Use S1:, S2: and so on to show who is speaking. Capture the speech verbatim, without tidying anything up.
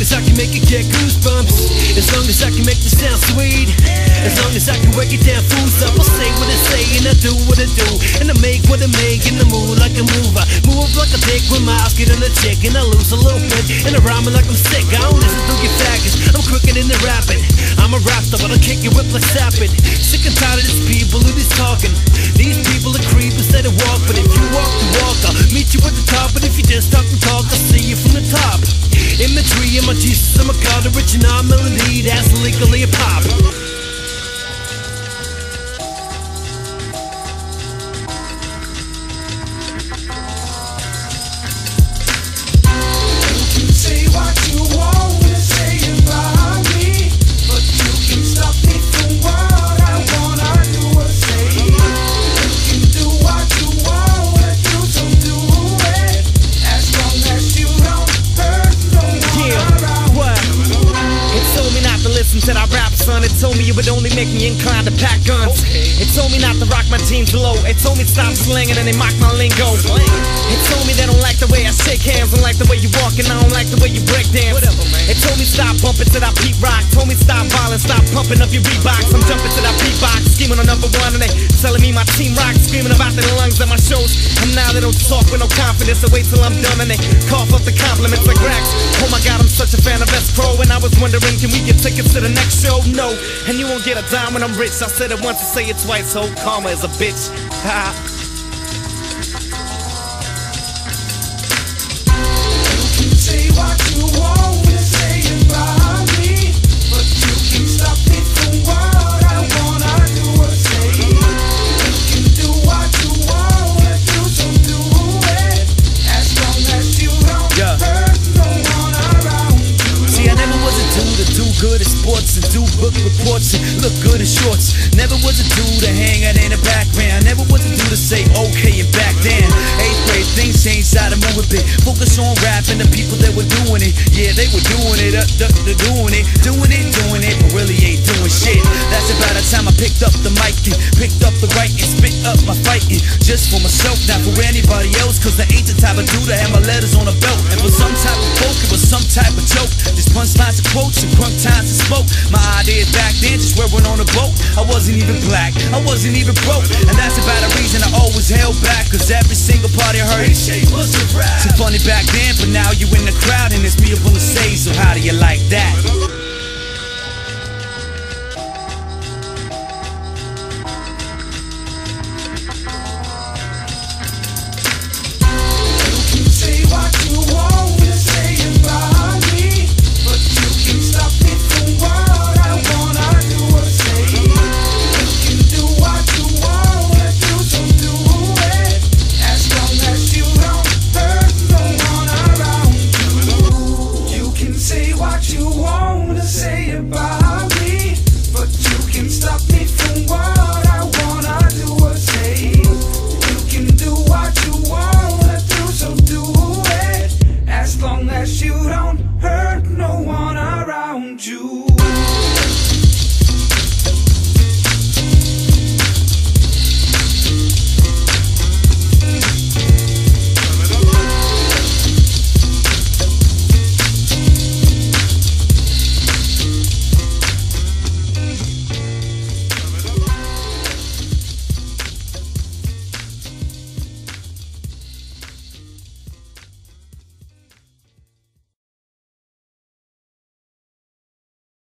S1: as I can make it get goosebumps, as long as I can make it sound sweet, as long as I can break it down full stop. I'll say what I say and I do what I do, and I make what I make in the mood like a mover. Move like a dick when my eyes get on the chick, and I lose a little bit, and I rhyme like I'm sick. I don't listen to your faggots, I'm quicker than the rapping. I'm a rapper, but I'll kick your whip like sapping. Sick and tired of these people who is talking. These people are creepers, they don't walk, but if you walk the walk, I'll meet you at the top. But if you just talk and talk, I'll see you from the top. Imagery in my Jesus, I'm a god, original melody that's legally a pop.
S2: Said I rap, son. It told me it would only make me inclined to pack guns. Okay. It told me not to rock my jeans low. It told me stop slinging and they mock my lingo. Slang. It told me they don't like the way I shake hands, don't like the way you walk, and I don't like the way you break dance. Whatever, man. It told me stop bumping to that beat rock. Told me stop violence, stop pumping up your Reeboks. I'm jumping to that beatbox, scheming on number one, and they telling me my team rock, screaming about their lungs at my shows. And now they don't talk with no confidence. I wait till I'm done and they cough up the compliments like rags. Oh my God, I'm such a fan of S-Pro, and I was wondering, can we get tickets to the next show? No, and you won't get a dime when I'm rich. I said it once and say it twice. So karma is a bitch. Ha.
S3: You can say what you want to say about me, but you can stop me from what I wanna do or say. You can do what you wanna do, so do it, as long as you don't yeah. hurt no one around you.
S4: See, I never was a dude to do good at sports and do book reports and look good in shorts. Never was a dude to hang out in the background. Never was a dude to say okay and back down. Eighth grade, things changed, how to move a bit. Focus on rap and the people that were doing it. Yeah, they were doing it, uh, uh, they're doing it, doing it, doing it, but really ain't doing shit. That's about the time I picked up the mic and picked up the right and spit up my fighting. Just for myself, not for anybody else, cause I ain't the type of dude that had my letters on a belt. And for some type of folk, it was some type of joke. Just punchlines and quotes and crunk times and smoke. My ideas back then just wearing on a boat. I wasn't even black, I wasn't even broke, and that's about the reason I always held back, cause every single party I heard so funny back then, but now you in the crowd and it's me up on the stage, so how do you like that?
S3: You don't hurt no one around you.